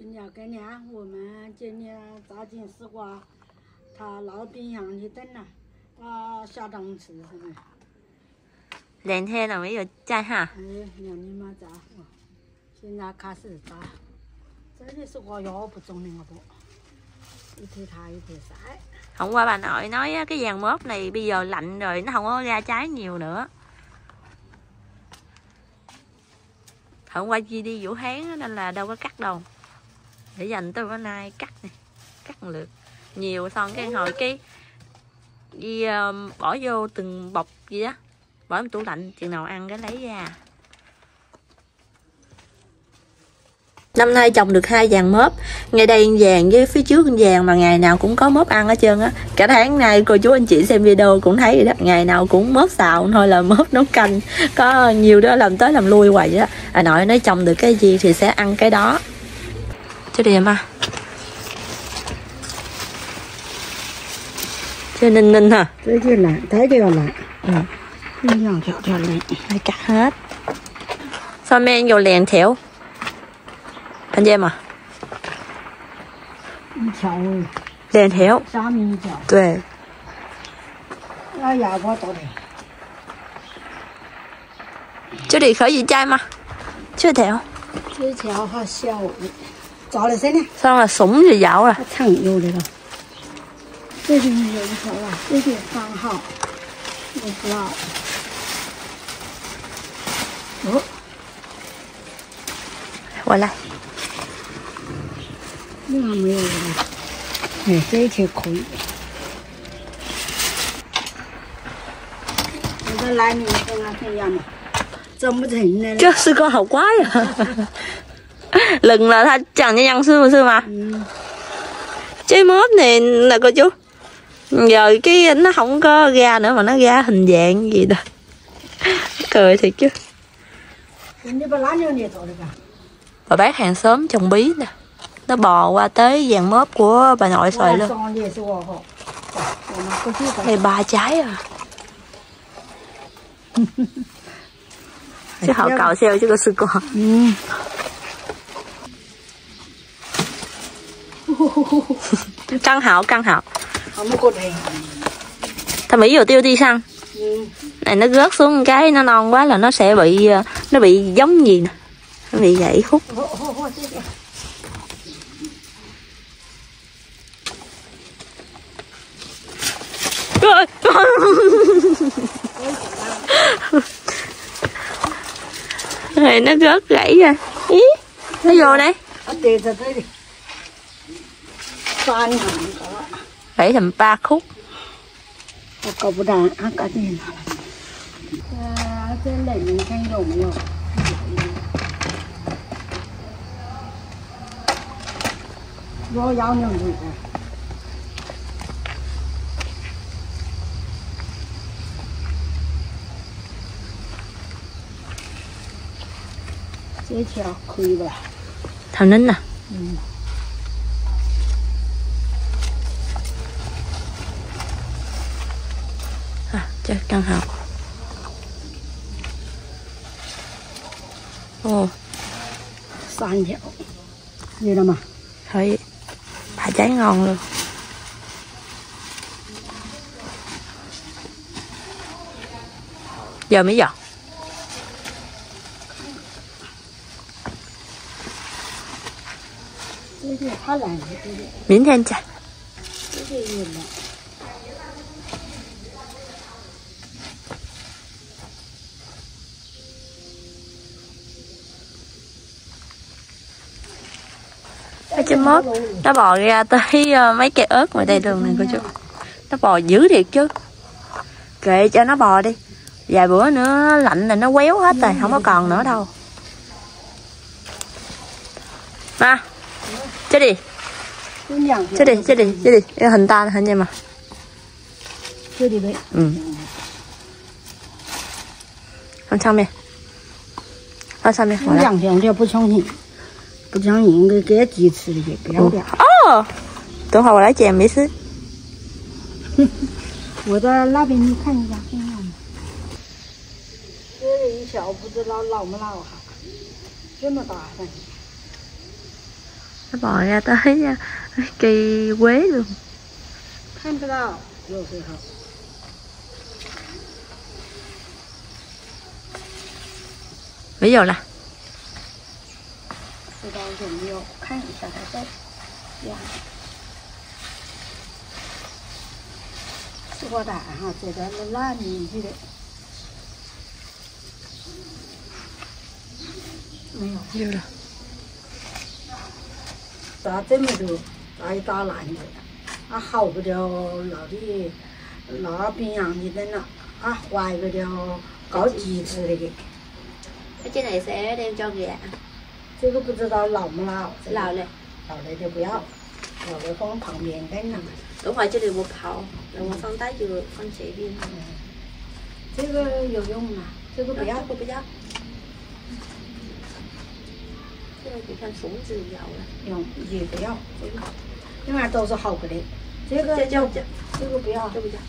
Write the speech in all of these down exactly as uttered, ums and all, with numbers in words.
今年过年我们今年扎金丝瓜，他老冰箱去等了，他下档吃什么 ？Lên thế là mấy giờ chai ha? Ừ, nhà你妈扎，现在开始扎，这里丝瓜腰不中那个不，一天thay一天晒。 Hôm qua bà nội nói cái vàng mớp này bây giờ lạnh rồi nó không có ra trái nhiều nữa. Hôm qua Chi đi Vũ Hán nên là đâu có cắt đâu. Để dành tới bữa nay cắt này, cắt một lượt nhiều xong cái hồi cái đi uh, bỏ vô từng bọc gì đó, bỏ trong tủ lạnh chừng nào ăn cái lấy ra. Năm nay trồng được hai vàng mớp, ngay đây vàng với phía trước vàng mà ngày nào cũng có mớp ăn hết trơn á. Cả tháng nay cô chú anh chị xem video cũng thấy rồi đó, ngày nào cũng mớp xào thôi là mớp nấu canh, có nhiều đứa làm tới làm lui hoài vậy đó. À nội nói trồng được cái gì thì sẽ ăn cái đó. Chứ đi em à. Chứ ninh ninh hả? Tới chưa lại, tới chưa lại. Ừ. Nhỏ nhỏ nhỏ lại. Phải cắt hết. Sao mấy anh vô liền theo? Anh em à? 一条。 连条。 三米一条。 对。 哎呀，我倒的。 这里可以摘吗？这条。 这条好小，早了些呢。 xong là súng thì dạo à. 长有的了。这边有一条啊，这边刚好，我不知道。哦。 过来。 那没有了，哎，这一条可以。我这来年跟他这样嘛，整不成呢。 这是个好乖呀！lần là tha chẳng như nhân sư sư mà. Ừ. Trái mớp này là cô chú. Giờ cái nó không có ra nữa mà nó ra hình dạng gì đó. Cười thiệt chứ. Bà bác hàng xóm trồng bí nè. Nó bò qua tới vàng mớp của bà nội xoài luôn. Đây ba trái à. Chứ họ cạo xeo chứ có sư con. Căng hảo, căng hảo. Thằng Mỹ vừa tiêu đi xăng. Này nó rớt xuống một cái nó non quá là nó sẽ bị nó bị giống gì nè. Nó bị gãy khúc. Này nó rớt gãy rồi. Ý, nó vô đây. Gãy thành ba khúc. Vô giáo nhân gì cả. 这条可以吧？ Thảo nín à? Ừ. À, chắc căng hảo. Ồ. San条. Như đâu mà? Thấy ba trái ngon luôn. Giờ mấy giờ? Miếng thêm chả. Cái chấm mớp nó bò ra tới mấy cây ớt ngoài đây đường này cô chú. Nó bò dữ thiệt chứ. Kệ cho nó bò đi. Vài bữa nữa lạnh là nó quéo hết rồi, không có còn nữa đâu. Mà chơi đi, chơi đi, chơi đi, chơi đi, hình ta là hình vậy mà. Chơi đi vậy. Ừ. Không xong nè. Không xong nè. 两两条不相信，不相信给给鸡吃的也不要了。 哦，等会儿我来捡，没事。 我在那边你看一下，看一下。这一小不知道老没老哈，这么大的。 Nó bò ra tới cây quế luôn. 看不到，有时候。 Ví dụ là 不知道有没有看一下它在呀。吃过的哈，这个烂进去的。没有。 Ví dụ là 打这么多，打一大篮子，啊好个了，老的，老冰洋的那了，啊坏个了，搞鸡翅的。 cái trái này sẽ đem cho gà. 这个不知道老不老， 老嘞， 老了就不要，老了放旁边干了。 đúng rồi, chứ được một hậu, rồi một phân tái vừa con chị viên. 这个有用吗？这个不要， 不要. Cái này chỉ thành sủng dừa dầu là 用也不要，这个，另外都是好的。这个这就这个不要， cho bây giờ.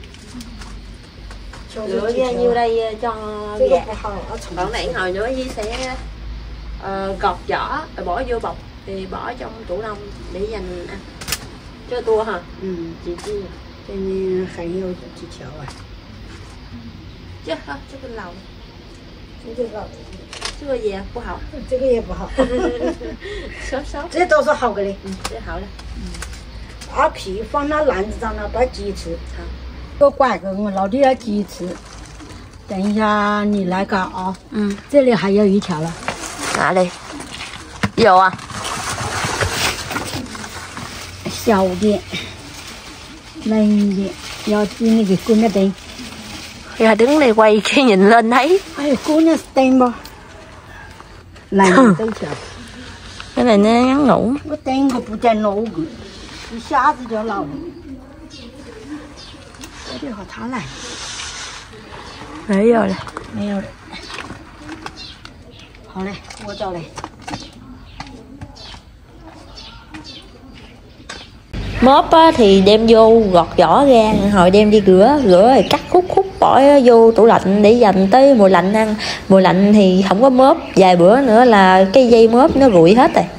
求 Lựa ra nhiêu đây cho 这个 gà. 不好，啊重。 Còn nãy hồi nữa Di sẽ uh, gọt vỏ rồi bỏ vô bọc thì bỏ trong tủ đông để dành ăn. Cho tua hả? 嗯， Chị chi. 这里还有几条啊？ Chứ không, chứ bên lầu. 这个 Chứ có gì不好. 这个也不好， Sốt sốt. 这都是好的嘞。 Ừ, cái hậu đây. 阿皮放那篮子上了，把鸡吃。 好. 个拐个我老弟要鸡吃。等一下你来搞啊。 Ừ. 这里还有一条了。 Nào đi. Vô à? 小的，嫩的，要进那个姑娘灯。 Ra đứng đây quay cái nhìn lên thấy. 哎，姑娘灯不？来你这条， Cái này nó ngắn ngủ. 我灯可不在弄个，一下子就老了。这里和他来， Để vô nè. 没有了。好嘞，我找嘞。 Mớp á, thì đem vô gọt vỏ ra, hồi đem đi rửa, rửa rồi cắt khúc khúc bỏ vô tủ lạnh để dành tới mùa lạnh ăn. Mùa lạnh thì không có mớp, vài bữa nữa là cái dây mớp nó rụi hết rồi.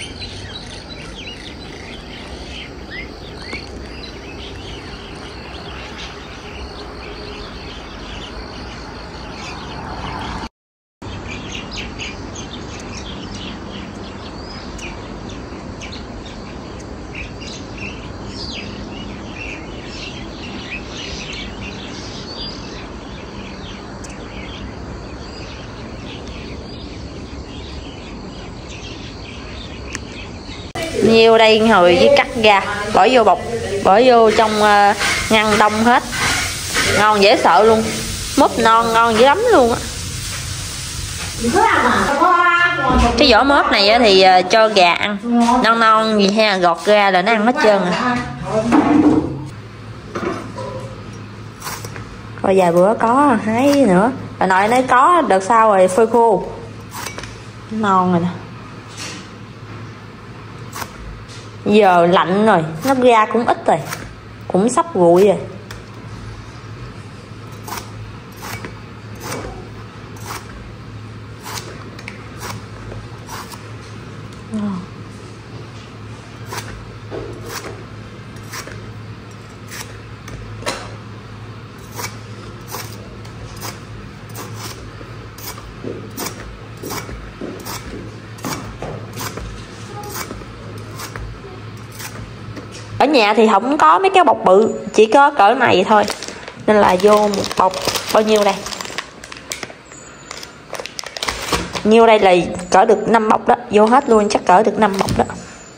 Nhiều đây hồi với cắt ra bỏ vô bọc, bỏ vô trong uh, ngăn đông hết, ngon dễ sợ luôn, mớp non ngon dữ lắm luôn á. Cái vỏ mớp này á thì uh, cho gà ăn non non gì ha, gọt ra là nó ăn hết trơn à. Rồi vài bữa có hái nữa, bà nội nói có đợt sau rồi phơi khô non rồi nè. Giờ lạnh rồi, nó ra cũng ít rồi, cũng sắp nguội rồi. Ở nhà thì không có mấy cái bọc bự, chỉ có cỡ này thôi, nên là vô một bọc bao nhiêu đây, nhiêu đây là cỡ được năm bọc đó, vô hết luôn chắc cỡ được năm bọc đó,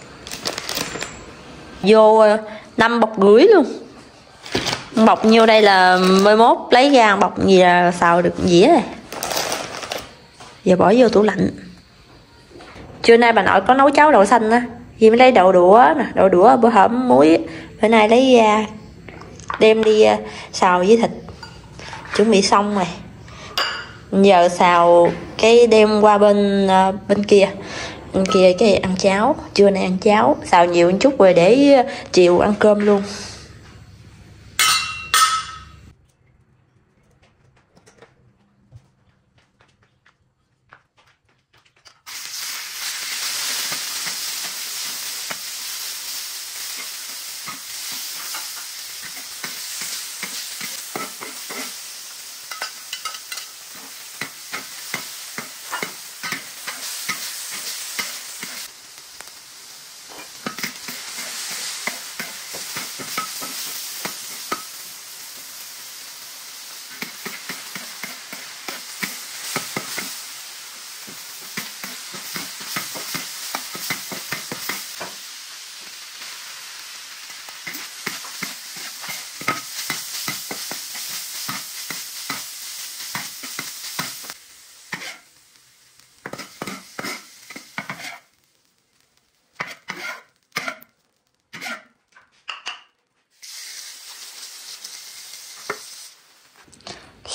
vô năm bọc rưỡi luôn. Bọc nhiêu đây là mười mốt lấy ra bọc gì là xào được dĩa rồi. Giờ bỏ vô tủ lạnh. Trưa nay bà nội có nấu cháo đậu xanh á, vì mới lấy đậu đũa nè, đậu đũa bữa hổm muối, bữa nay lấy ra đem đi xào với thịt, chuẩn bị xong rồi. Giờ xào cái đem qua bên bên kia, bên kia cái ăn cháo, trưa nay ăn cháo, xào nhiều một chút rồi để chiều ăn cơm luôn.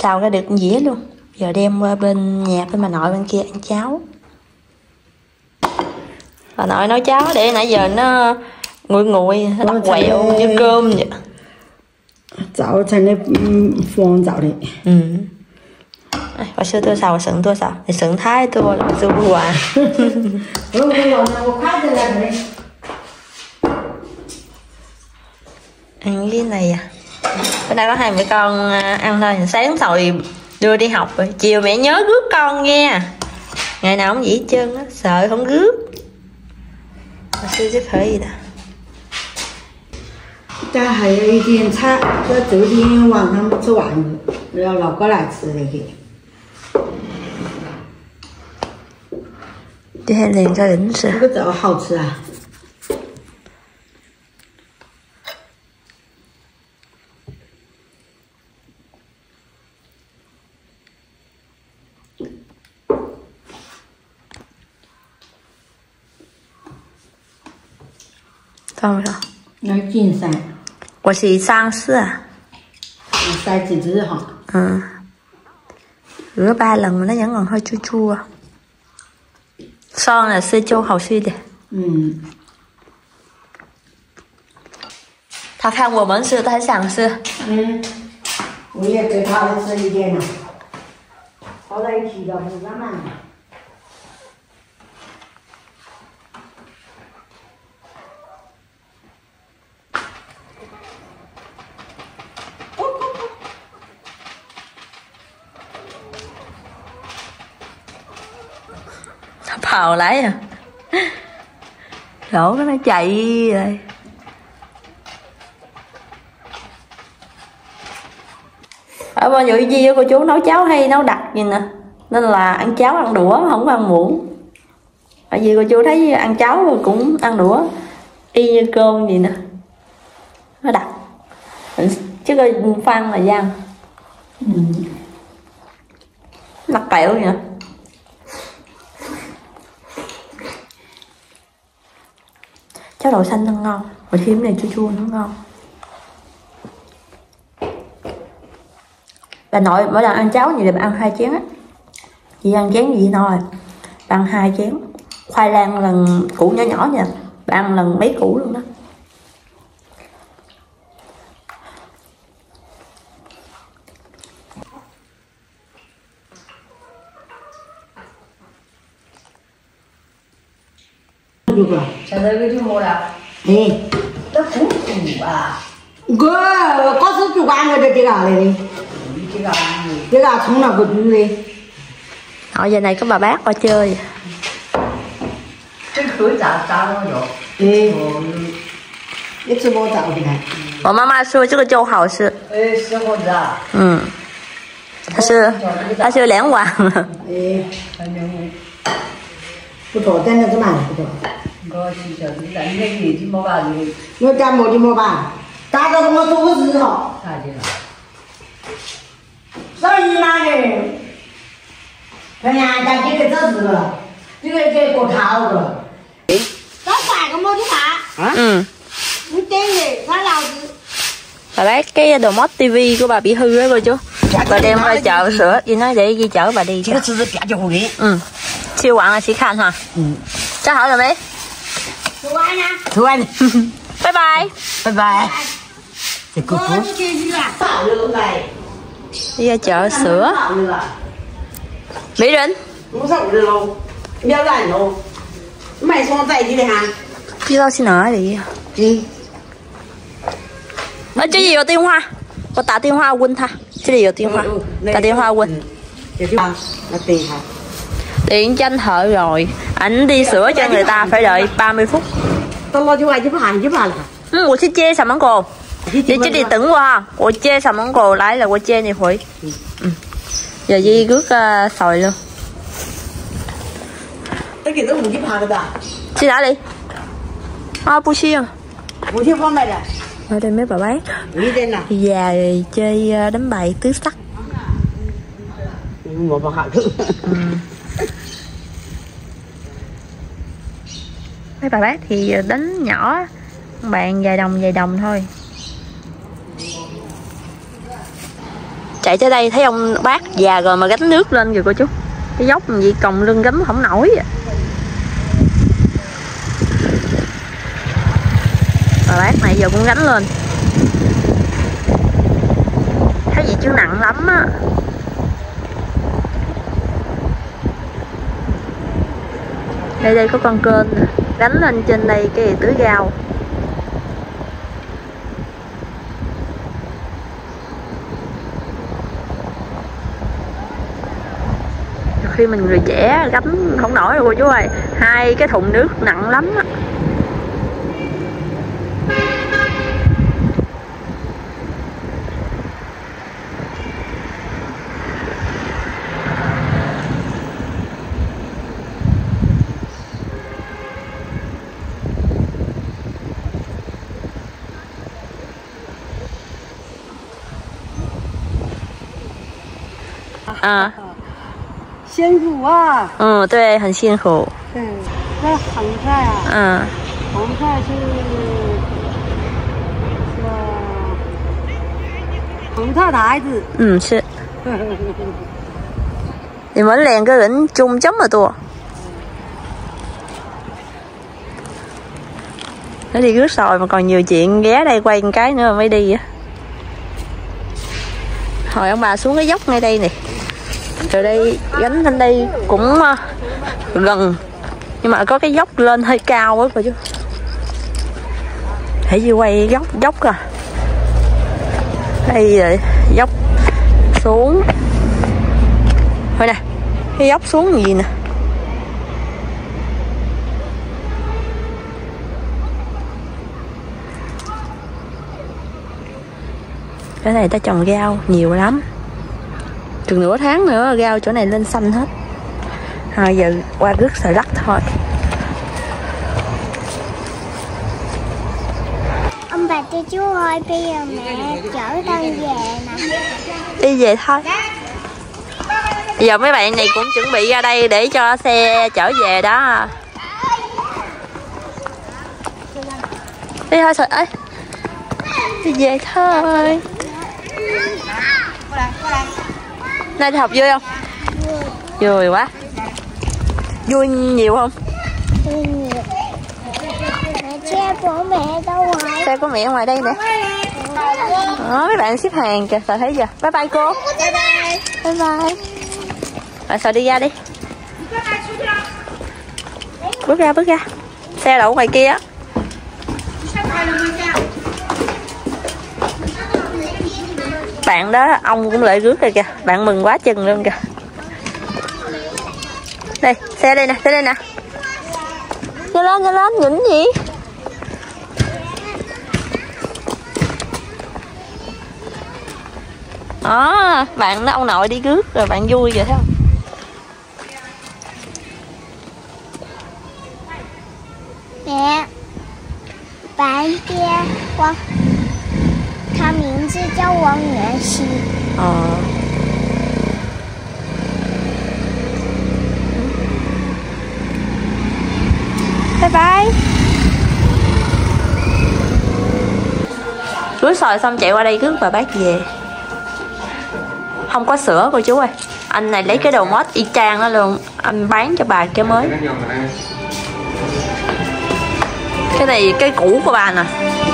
Xào ra được dĩa luôn. Giờ đem qua bên nhà bên bà nội bên kia ăn cháo. Bà nội nấu cháo để nãy giờ nó nguội nguội, nó đặc quẹo như cơm vậy. Cháo thành cái phong cháo đấy. Ừ. Bà xưa tôi xào, bà sừng tôi xào. Thì sừng thái tôi là bà xưa bữa quà. Ừ, cái lon nào khác thì là đấy. Ăn cái này à. Bữa nay có hai mẹ con ăn thôi. Sáng rồi đưa đi học rồi. Chiều mẹ nhớ rước con nghe. Ngày nào cũng vậy hết trơn á. Sợ không rước. Bà xưa chứ phải gì đó. 家还有一点菜，这昨天晚上吃完了，要老过来吃那个。 Đi hay liền cho đỉnh sự. 这个枣好吃啊！ Xong rồi. 要金山， 我是上市啊. 三几只哈。 Ừ. Rửa ba lần mà nó vẫn còn hơi chua chua. Son là sư châu hậu suy đi. 嗯。 他看我们吃，他想吃。 嗯，我也给他吃一点了，好在一起的，不慢慢的。 Nó phào lấy à. Đổ cái nó chạy rồi. Ở bên Dụ Di cô chú nấu cháo hay nấu đặc gì nè. Nên là ăn cháo ăn đũa, không có ăn muỗng. Tại vì cô chú thấy ăn cháo rồi cũng ăn đũa y như cơm gì nè. Nó đặc. Chứ coi phan là giang. Ừ. Đặc kẹo vậy nè. Cháo đậu xanh nó ngon, mà thêm này chua chua nó ngon. Bà nội mỗi lần ăn cháo như là bà ăn hai chén á. Chị ăn chén gì no rồi. Bà ăn hai chén. Khoai lang lần củ nhỏ nhỏ nha. Bà ăn lần mấy củ luôn đó. Sao đây cái chú mua đâu? Ê, nó cũng chủ à. Có, có số chủ ăn rồi thì gà này đi. Cái gà gì? Cái gà sống nào cũng đi. Ở giờ này có bà bác qua chơi. Cái khởi chả chả nó rồi. Ê,一直摸找的。 我妈妈说这个粥好吃。 哎，是我的。 嗯，它是它是有两碗了。 哎，反正不错，真的是蛮不错。我去小鸡蛋，你那个就没办的。我干么就没办，打到我做个事哈。啥的了？所以嘛的，哎呀，咱这个这是个，这个这个套个。Có phải có mua chứ hả? Ừ. Muốn tên gì? Nó lao gì? Bà bác cái đồ mod tivi của bà bị hư á cô chú. Bà đem ra chợ sửa, chị nói để đi chở bà đi. Ừ. Siêu quặng là sĩ Khanh hả? Ừ. Cháu hỏi rồi mấy? Thu Anh à? Thu Anh. Bye bye. Bye bye. Thì cô chú. Đi ra chợ sửa. Mỹ Rịnh. Không sợ được đâu. Đeo lại đâu. Mày xuống tay đi này hả? Đi đâu xin nói đi. Đi. Ở chỗ gì có điện thoại? Có打电话问他. Chỗ gì có điện thoại?打电话问. Là tiền hả? Điện cho anh thợ rồi. Anh đi sửa cho người ta phải đợi ba mươi phút. Tao lo cho ai giúp hàng giúp hàng hả? 嗯，我去接小芒果。你这里等我啊，我接小芒果来了，我接你回。嗯，giờ đi rước uh, sòi luôn. Cái kia nó muốn giúp hàng da. 去哪里？啊，不需要。 不去方便的。 Ở đây mấy bà bác. Đi đây nào. Già rồi chơi đánh bài tứ sắc. Một bà hạng thứ. Mấy bà bác thì đánh nhỏ, bạn vài đồng vài đồng thôi. Chạy tới đây thấy ông bác già rồi mà gánh nước lên kìa cô chú. Cái dốc gì còng lưng gánh không nổi vậy. Và bác này giờ cũng gánh lên. Thấy gì chứ nặng lắm á. Đây đây có con kênh nè, gánh lên trên đây cái tưới rau. Khi mình người trẻ gánh không nổi rồi cô chú ơi, hai cái thùng nước nặng lắm á. À. 辛苦啊！ 嗯，对，很辛苦。 对，那横菜啊， 嗯， 横菜是是横菜的孩子。 嗯，是。你们两个人种这么多？ Nó đi rước sòi mà còn nhiều chuyện, ghé đây quay một cái nữa mới đi á. Hồi ông bà xuống cái dốc ngay đây nè. Từ đây gánh lên đây cũng uh, gần. Nhưng mà có cái dốc lên hơi cao quá cô chú. Hãy đi quay dốc dốc à. Đây rồi dốc xuống. Thôi nè, cái dốc xuống gì nè. Cái này ta trồng rau nhiều lắm. Chừng nửa tháng nữa rau chỗ này lên xanh hết. Rồi giờ qua rước xà lắc thôi. Ông bà cho chú ơi, bây giờ mẹ chở con về nè. Đi về thôi. Bây giờ mấy bạn này cũng chuẩn bị ra đây để cho xe chở về đó. Đi thôi sợ ấy. Đi về thôi. Nay đi học vui không? Vui. Vui quá. Vui nhiều không? Vui nhiều. Mẹ xe của mẹ đâu rồi? Xe của mẹ ngoài đây nè. Đó, mấy bạn xếp hàng kìa, sao thấy chưa? Bye bye cô. Bye bye. Bye bye. Rồi sao đi ra đi. Bước ra, bước ra. Xe đậu ngoài kia á. Bạn đó ông cũng lại rước rồi kìa, bạn mừng quá chừng luôn kìa. Đây, xe đây nè, xe đây nè. Nhanh lên, nhanh lên, nhìn gì? Đó, bạn đó ông nội đi rước rồi, bạn vui rồi thấy không? Mẹ, bạn kia Quang, 他名字叫王元熙。 Ờ. Bye bye. Rước sòi xong chạy qua đây rước bà bác về. Không có sữa cô chú ơi. Anh này lấy cái đồ mốt y chang đó luôn. Anh bán cho bà cái mới. Cái này cái cũ của bà nè.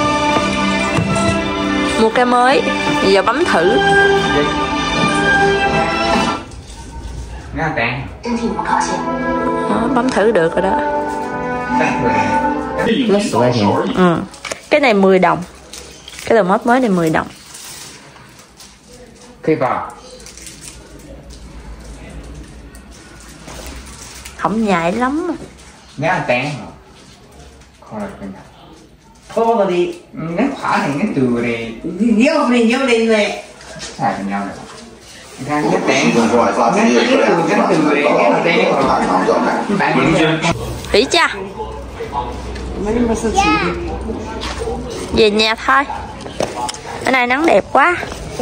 Mua cái mới. Bây giờ bấm thử. Đó, bấm thử được rồi đó. Ừ. Cái này mười đồng. Cái đồ mốt mới này mười đồng. Không nhạy lắm. Nghe tén thôi rồi đi nó khỏa thành cái từ này nhiều đi nhiều đi này xài với nhau này cái cái tén cái từ cái từ này cái tén bạn Vĩ cha. Về nhà thôi. Cái này nắng đẹp quá.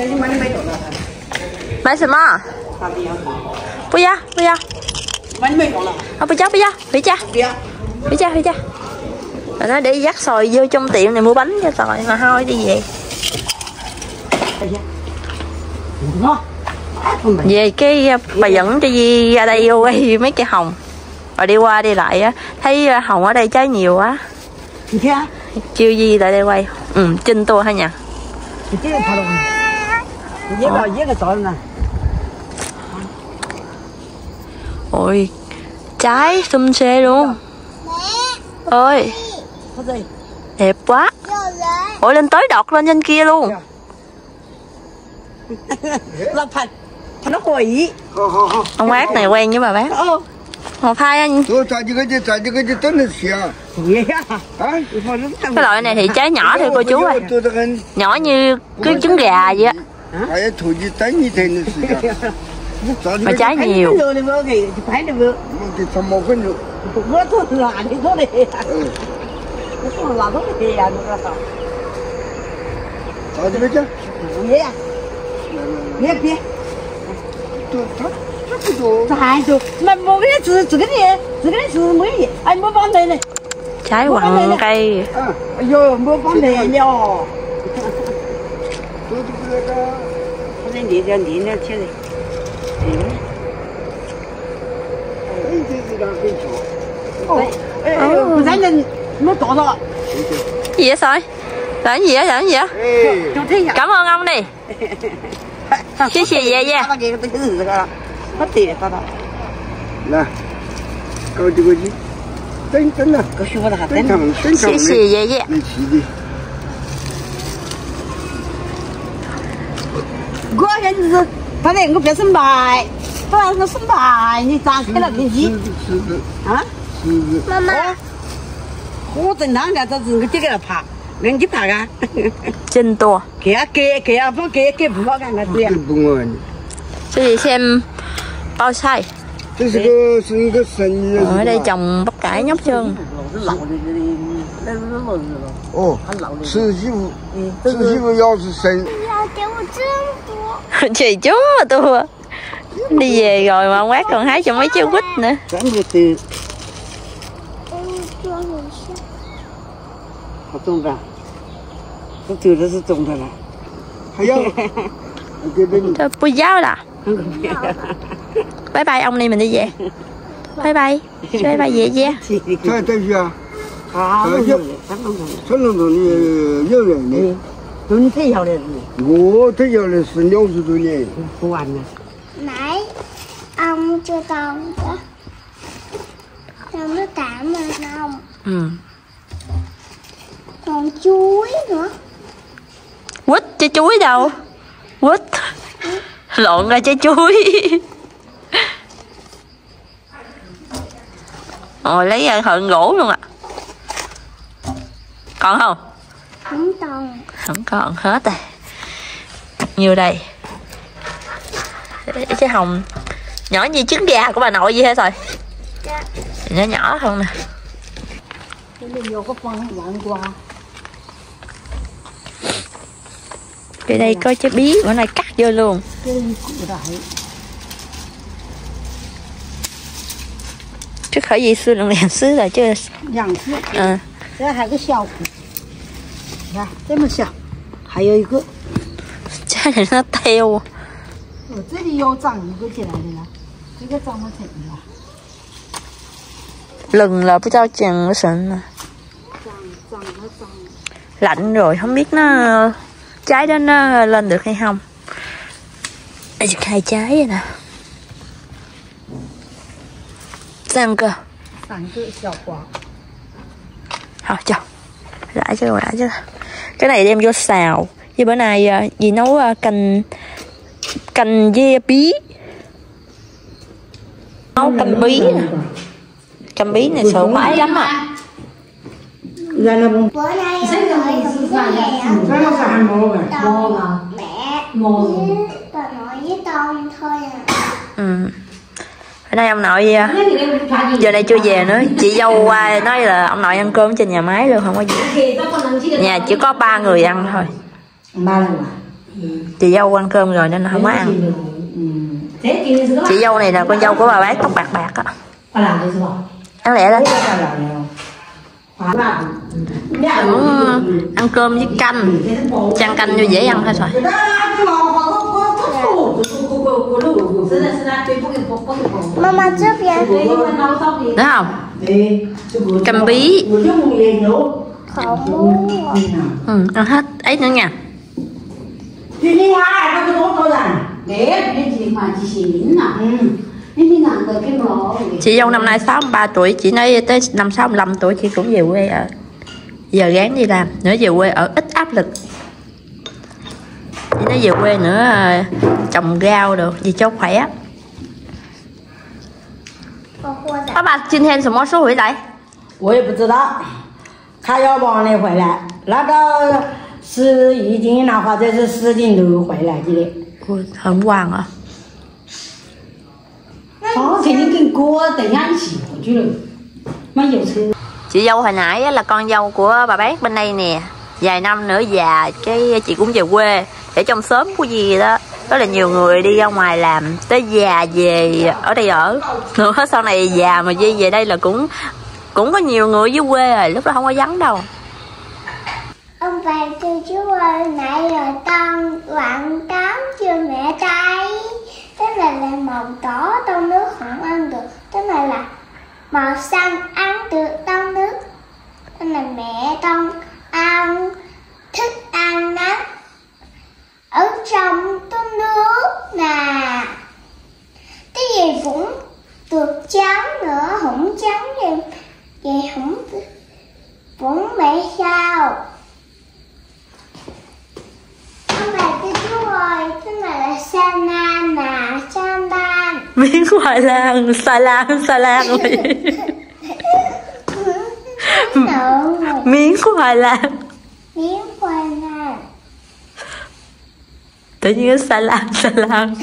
Mấy什么？不要不要。啊，不要不要，回家，回家回家。Rồi nó để dắt sòi vô trong tiệm này mua bánh cho sòi mà thôi đi về. Về cái bà dẫn cho Di ra đây vô quay mấy cây hồng. Rồi đi qua đi lại á, thấy hồng ở đây trái nhiều quá. Chiêu Di lại đây quay. Ừ, Trinh tôi hả nhỉ? Ôi, trái xum xê luôn. Ơi, đẹp quá. Ôi, lên tới đọt lên trên kia luôn. Ông bác này quen với bà bác. Hồ phai anh. Cái loại này thì trái nhỏ thôi cô chú ơi. Nhỏ như cái trứng gà vậy á. Mà trái nhiều. Trái quặng cây. Gì vậy soi? Là cái gì á? Là cái gì á? Cảm ơn ông đi. Xì xì về nha. Xì xì về nha. 过人是，他那个别生白，不然是生白，你咋开了天气？啊？ 妈妈， 我正常个，这是个这个爬，人去爬啊。 Trinh tua. Kìa kìa kìa, không kìa kìa bùa cái này kìa. Cho gì xem bao sai. Ở đây trồng bắp cải nhóc trơn. Ồ, sư phụ, sư phụ要是生。 Chị chú mà tôi đi về rồi mà ông bác còn hái cho mấy trái quýt nữa. Thôi bùi giáo là. Bye bye ông đi mình đi về. Bye bye. Bye bye về nha. Tôi thấy giàu này. Tôi thấy giàu này là nhiều sự tôi nhỉ. Không ăn nè. nãy ông chưa tông đó. Xong nó tạm mà không. Ừ. Còn chuối nữa. Quýt trái chuối đâu? Quýt. Lộn ra trái chuối. Rồi lấy ra hận gỗ luôn ạ. À. Còn không? Không còn. Không còn hết rồi. Như đây. Trái hồng nhỏ như trứng gà của bà nội vậy hết rồi. Dạ. Nhỏ nhỏ không nè. Ở đây có trái bí, bữa nay cắt vô luôn. Chứ khỏi gì xưa lần làm xứ rồi chứ. À. Đây还有个小虎，你看这么小，还有一个。 trái này nó teo. 我这里又长一个起来的了，这个长得挺了。 Lừng là bữa tao chừng nó sịn nè. Lạnh rồi không biết nó trái đó nó lên được hay không. Đây hai trái vậy nè. Sang cơ. Thôi cho. Rải cho rồi rải cho. Cái này đem vô xào. Với bữa nay dì nấu canh canh với bí. Nấu canh bí nè. Canh bí này sợ khoái lắm à. Bữa nay ông nội cùng với mẹ ông Tông, mẹ với bà nội với Tông thôi à. Ừ. Ở đây ông nội giờ này chưa về nữa. Chị dâu qua nói là ông nội ăn cơm trên nhà máy luôn, không có gì. Nhà chỉ có ba người ăn thôi. Chị dâu ăn cơm rồi nên là không có ăn. Chị dâu này là con dâu của bà bác tóc bạc bạc á. Ăn lẹ đó. Ăn cơm với canh. Chan canh vô dễ ăn thôi rồi. Mama giúp vậy. Đúng không? Cầm bí. Không muốn. Ừ, ăn hết ấy nữa nha. Chị dâu năm nay sáu mươi ba tuổi, chị nói tới năm sáu mươi lăm tuổi chị cũng về quê ở. Giờ gán đi làm, nữa về quê ở ít áp lực. Chị nói về quê nữa trồng rau được gì cho khỏe. 爸爸今天什么时候回来？ 我也不知道，他要晚点回来，那个十一点了或者是十点多回来的。 很晚啊。 哦，肯定跟哥等下一起回去了，没有车。 Chị dâu hồi nãy là con dâu của bà bác bên đây nè. Vài năm nữa già cái chị cũng về quê. Ở trong xóm của gì đó rất là nhiều người đi ra ngoài làm, tới già về ở đây ở. Nữa sau này già mà đi về đây là cũng cũng có nhiều người dưới quê rồi, lúc đó không có vắng đâu. Ông bà từ chú ơi, nãy rồi con quặn tám chưa mẹ tay. Thế này là màu đỏ trong nước không ăn được. Thế này là màu xanh ăn được trong nước. Thế này mẹ con ăn thức ăn nát ở trong trong nước nè. Cái gì cũng được trắng nữa, không trắng gì vậy không cũng mẹ sao. Ông bà cho chú ơi, cái này là sanan nè, sanan. Miếng khoai lang, xà lan, xà lan rồi. Miếng khoai lang. Miếng khoai lang. Tự nhiên xà lan, xà lan.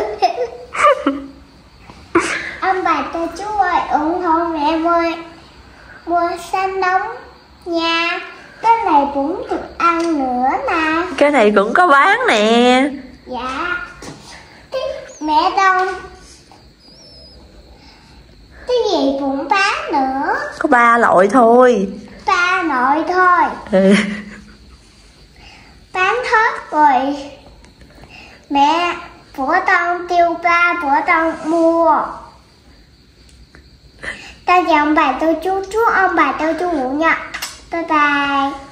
Ông bà cho chú ơi, ủng hộ mẹ mua mua xanh nóng nha. Cái này cũng được ăn nữa nè. Cái này cũng có bán nè. Dạ. Cái mẹ đâu cái gì cũng bán nữa. Có ba loại thôi. Ba loại thôi. Ừ. Bán hết rồi. Mẹ của con tiêu ba của con mua. Ta chào ông bà tôi chú chú ông bà tôi chú ngủ nha. Bye bye.